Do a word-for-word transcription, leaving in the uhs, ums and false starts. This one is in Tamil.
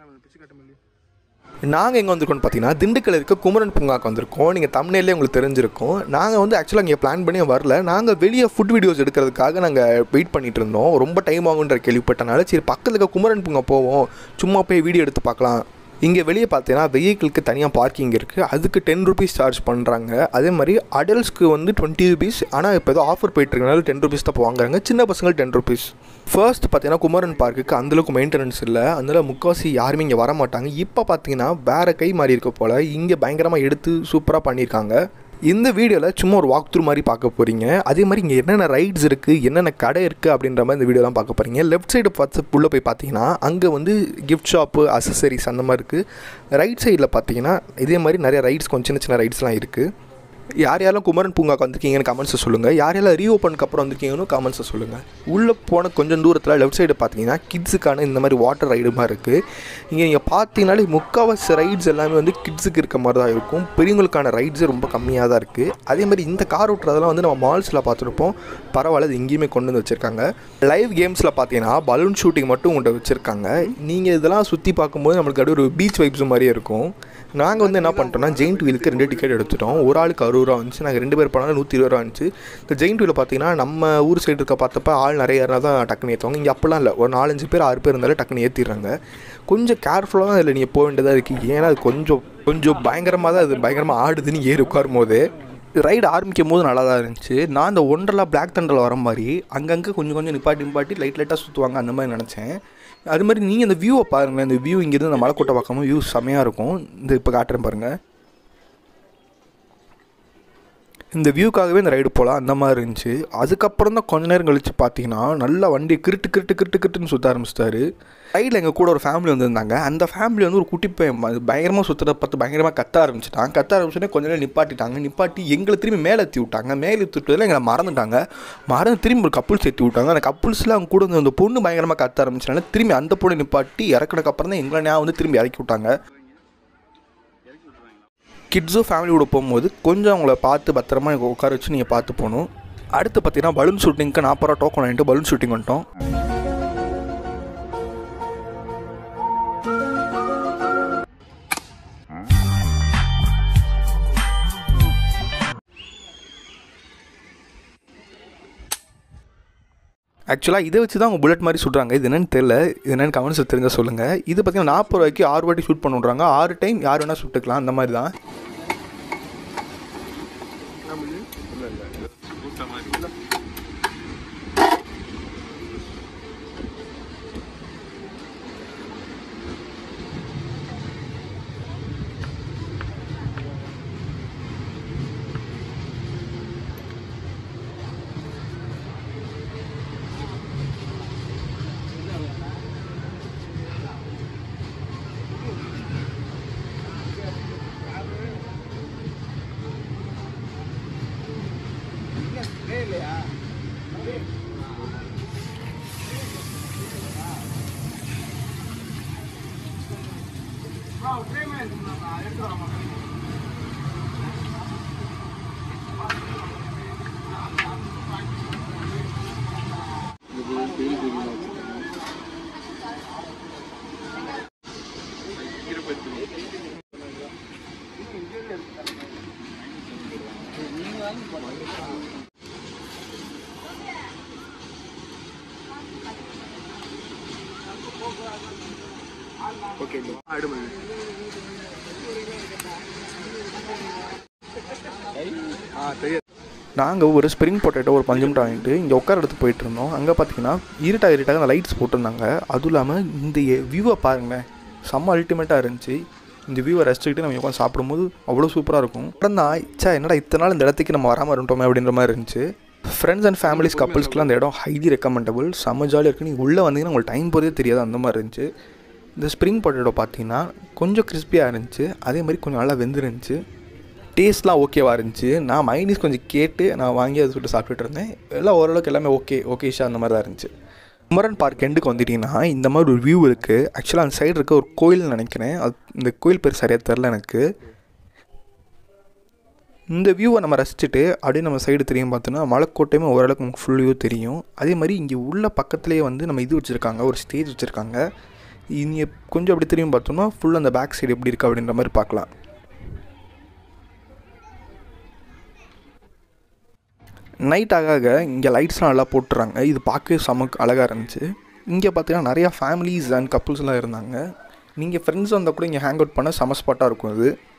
நாங்கள் எங்கே வந்திருக்கோம்னு பார்த்தீங்கன்னா திண்டுக்கல்ல இருக்க குமரன் பூங்காக்கு வந்திருக்கோம். நீங்கள் தமிழ்லேயே உங்களுக்கு தெரிஞ்சிருக்கும். நாங்கள் வந்து ஆக்சுவலாக இங்கே பிளான் பண்ணி வரல. நாங்கள் வெளியே ஃபுட் வீடியோஸ் எடுக்கிறதுக்காக நாங்கள் வெயிட் பண்ணிகிட்டு இருந்தோம். ரொம்ப டைம் ஆகுன்ற கேள்விப்பட்டனால சரி பக்கத்தில் இருக்க குமரன் பூங்கா போவோம், சும்மா போய் வீடியோ எடுத்து பார்க்கலாம். இங்கே வெளியே பார்த்தீங்கன்னா வெஹிக்கிளுக்கு தனியாக பார்க்கிங் இருக்குது, அதுக்கு டென் ருபீஸ் சார்ஜ் பண்ணுறாங்க. அதே மாதிரி அடல்ட்ஸ்க்கு வந்து டுவெண்ட்டி ருபீஸ். ஆனால் இப்போ ஏதோ ஆஃபர் போயிட்டுருக்கனால டென் ருபீஸ் தான் வாங்குறாங்க. சின்ன பசங்க டென் ருபீஸ். ஃபர்ஸ்ட் பார்த்தீங்கன்னா குமரன் பார்க்குக்கு அந்தளவுக்கு மெயின்டெனன்ஸ் இல்லை, அதனால் முக்கால்வாசி யாருமே இங்கே வர மாட்டாங்க. இப்போ பார்த்தீங்கன்னா வேறு கை மாறி இருக்க போல் இங்கே பயங்கரமாக எடுத்து சூப்பராக பண்ணியிருக்காங்க. இந்த வீடியோவில் சும்மா ஒரு வாக் த்ரூ மாதிரி பார்க்க போகிறீங்க. அதே மாதிரி இங்கே என்னென்ன ரைட்ஸ் இருக்குது, என்னென்ன கடை இருக்குது அப்படின்ற மாதிரி இந்த வீடியோலாம் பார்க்க போகிறீங்க. லெஃப்ட் சைடு பார்த்து உள்ளே போய் பார்த்தீங்கன்னா அங்கே வந்து கிஃப்ட் ஷாப்பு, அசசரிஸ் அந்த மாதிரி இருக்குது. ரைட் சைடில் பார்த்தீங்கன்னா இதே மாதிரி நிறைய ரைட்ஸ், கொஞ்சம் சின்ன சின்ன ரைட்ஸ்லாம் இருக்குது. யார் யாரெல்லாம் குமரன் பூங்காக்கு வந்திருக்கீங்கன்னு கமெண்ட்ஸை சொல்லுங்கள். யார் யாரெல்லாம் ரீஓப்பனுக்கு அப்புறம் வந்திருக்கீங்கன்னு கமெண்ட்ஸை சொல்லுங்கள். உள்ளே போன கொஞ்சம் தூரத்தில் லெஃப்ட் சைடு பார்த்தீங்கன்னா கிட்ஸுக்கான இந்த மாதிரி வாட்டர் ரைடு மாதிரி இருக்குது. இங்கே நீங்கள் பார்த்தீங்கனாலே முக்கால்வாசி ரைட்ஸ் எல்லாமே வந்து கிட்ஸுக்கு இருக்க மாதிரி தான் இருக்கும். பெரியவங்களுக்கான ரைட்ஸு ரொம்ப கம்மியாக தான் இருக்குது. அதே மாதிரி இந்த கார் ஓட்டுறதெல்லாம் வந்து நம்ம மால்ஸில் பார்த்துருப்போம், பரவாயில்ல இது எங்கேயுமே கொண்டு வந்து வச்சுருக்காங்க. லைவ் கேம்ஸில் பார்த்தீங்கன்னா பலூன் ஷூட்டிங் மட்டும் உங்கள்கிட்ட வச்சுருக்காங்க. நீங்கள் இதெல்லாம் சுற்றி பார்க்கும்போது நம்மளுக்கு அப்படியே ஒரு பீச் வைப்ஸ் மாதிரியே இருக்கும். நாங்கள் வந்து என்ன பண்ணிட்டோம்னா ஜெயிண்ட் வீலுக்கு ரெண்டு டிக்கெட் எடுத்துட்டோம். ஒரு ஆளுக்கு அறுபது ரூபா வந்துச்சு. நாங்கள் ரெண்டு பேர் போனாலும் நூற்றி இருபது ரூபா வந்துச்சு. இந்த ஜெயிண்ட் வீலில் பார்த்தீங்கன்னா நம்ம ஊர் சைடு இருக்க பார்த்தப்ப ஆள் நிறைய ஏறினா தான் டக்குன்னு ஏற்றுவாங்க. இங்கே அப்போலாம் இல்லை, ஒரு நாலஞ்சு பேர் ஆறு பேர் இருந்தாலும் டக்குன்னு ஏற்றிடுறாங்க. கொஞ்சம் கேர்ஃபுல்லாக தான் இதில் நீங்கள் போக வேண்டியதாக இருக்குது. ஏன்னா அது கொஞ்சம் கொஞ்சம் பயங்கரமாக தான் அது பயங்கரமாக ஆடுதுன்னு ஏறி உட்காரும் போது. ரைடு ஆரம்பிக்கும் போது நல்லா தான் இருந்துச்சு. நான் இந்த ஒன்றரை பிளாக் தண்டரில் வர மாதிரி அங்கங்கே கொஞ்சம் கொஞ்சம் நிப்பாட்டி நிப்பாட்டி லைட் லைட்டாக சுற்றுவாங்க அந்த மாதிரி நினச்சேன். அது மாதிரி நீங்கள் இந்த வியூவை பாருங்களேன். இந்த வியூ இங்கேருந்து அந்த மலைக்கோட்டை பார்க்கும்போது வியூ செம்மையாக இருக்கும். இந்த இப்போ காட்டுறேன் பாருங்கள். இந்த வியூக்காகவே இந்த ரைடு போகலாம் அந்த மாதிரி இருந்துச்சு. அதுக்கப்புறம் தான் கொஞ்ச நேரம் கழித்து பார்த்தீங்கன்னா நல்லா வண்டி கிருட்டு கிருட்டு கிருட்டு கிருட்டுன்னு சுற்ற ஆரம்பிச்சிட்டாரு. ரைடில் எங்கள் கூட ஒரு ஃபேமிலி வந்திருந்தாங்க. அந்த ஃபேமிலி வந்து ஒரு குட்டி பையன் பயங்கரமாக சுற்றுறத பார்த்து பயங்கரமாக கத்த ஆரம்பிச்சிட்டாங்க. கத்த ஆரம்பிச்சோடனே கொஞ்ச நேரம் நிப்பாட்டிட்டாங்க. நிப்பாட்டி எங்களை திரும்பி மேலே ஏற்றி விட்டாங்க. மேலே ஏற்றி விட்டதில் எங்களை மறந்துட்டாங்க. மறந்து திரும்பி ஒரு கப்புள்ஸ் ஏற்றி விட்டாங்க. அந்த கப்புள்ஸில் அவங்க கூட வந்து அந்த பொண்ணு பயங்கரமாக கத்த ஆரம்பிச்சனால திரும்பி அந்த பொண்ணு நிப்பாட்டி இறக்குனதுக்கப்புறம் தான் எங்களை ஞாபகம் வந்து திரும்பி இறக்கி விட்டாங்க. கிட்ஸும் ஃபேமிலியோட போகும்போது கொஞ்சம் அவங்கள பார்த்து பத்திரமா உட்கார வச்சு நீங்கள் பார்த்து போகணும். அடுத்து பார்த்தீங்கன்னா பலூன் ஷூட்டிங்க்கு நாற்பது ரூபா டோக்கன் வாங்கிட்டு பலூன் ஷூட்டிங் வந்துட்டோம். ஆக்சுவலாக இதை வச்சு தான் அவங்க புல்லட் மாதிரி சுடுறாங்க. இது என்னென்னு தெரியல, இது என்னென்னு கமெண்ட்ஸ் தெரிஞ்சால் சொல்லுங்கள். இது பார்த்தீங்கன்னா நாற்பது ரூபாய்க்கு ஆறு வாட்டி ஷூட் பண்ணுறாங்க. ஆறு டைம் யார் வேணால் சுட்டுக்கலாம் அந்த மாதிரி தான். ஓகே நாங்கள் ஒரு ஸ்ப்ரிங் பொட்டேட்டோ ஒரு பஞ்சு மிட்டாய் வாங்கிட்டு இங்கே உட்கார எடுத்து போயிட்டு இருந்தோம். அங்கே பார்த்தீங்கன்னா இருட்டாக இருட்டாக அந்த லைட்ஸ் போட்டிருந்தாங்க. அதுவும் இல்லாமல் இந்த வியூவை பாருங்களேன், செம்ம அல்டிமேட்டாக இருந்துச்சு. இந்த வியூவை ரசிச்சுக்கிட்டு நம்ம உட்காந்து சாப்பிடும்போது அவ்வளோ சூப்பராக இருக்கும். அப்புறம் தான் ஆச்சா என்னடா இத்தனை நாள் இந்த இடத்துக்கு நம்ம வராமல் இருந்தோமே அப்படின்ற மாதிரி இருந்துச்சு. ஃப்ரெண்ட்ஸ் அண்ட் ஃபேமிலிஸ் கப்புள்ஸ்க்குலாம் அந்த இடம் ஹைலி ரெக்கமெண்டபிள், செம்ம ஜாலியாக இருக்குது. நீங்கள் உள்ளே வந்தீங்கன்னா உங்களுக்கு டைம் போகிறதே தெரியாது அந்த மாதிரி இருந்துச்சு. இந்த ஸ்ப்ரிங் பொட்டேட்டோ பார்த்தீங்கன்னா கொஞ்சம் கிறிஸ்பியாக இருந்துச்சு, அதே மாதிரி கொஞ்சம் நல்லா வெந்துருந்துச்சு. டேஸ்ட்லாம் ஓகேவாக இருந்துச்சு. நான் மைனீஸ் கொஞ்சம் கேட்டு நான் வாங்கி அதை சுட்டு சாப்பிட்டுட்டு இருந்தேன். எல்லாம் ஓரளவுக்கு எல்லாமே ஓகே ஓகேஷா அந்த மாதிரி தான் இருந்துச்சு. குமரன் பார்க் எண்டுக்கு வந்துட்டிங்கன்னா இந்த மாதிரி ஒரு வியூ இருக்குது. ஆக்சுவலாக அந்த சைடு இருக்க ஒரு கோயில்னு நினைக்கிறேன், அது இந்த கோயில் பேர் சரியாக தெரில எனக்கு. இந்த வியூவை நம்ம ரசிச்சுட்டு அப்படியே நம்ம சைடு தெரியும் பார்த்தோன்னா மலைக்கோட்டையுமே ஓரளவுக்கு நமக்கு ஃபுல் வியூ தெரியும். அதே மாதிரி இங்கே உள்ள பக்கத்துலேயே வந்து நம்ம இது வச்சுருக்காங்க, ஒரு ஸ்டேஜ் வச்சுருக்காங்க. இங்கே கொஞ்சம் அப்படி திரும்பி பார்த்தோம்னா ஃபுல் அந்த பேக் சைடு எப்படி இருக்குது அப்படின்ற மாதிரி பார்க்கலாம். நைட் ஆக ஆக இங்கே லைட்ஸ்லாம் நல்லா போட்டுறாங்க. இது பார்க்கவே செம அழகாக இருந்துச்சு. இங்கே பார்த்தீங்கன்னா நிறையா ஃபேமிலிஸ் அண்ட் கப்புள்ஸ்லாம் இருந்தாங்க. நீங்கள் ஃப்ரெண்ட்ஸ் வந்தால் கூட இங்கே ஹேங் அவுட் பண்ண செம ஸ்பாட்டாக இருக்கும். இது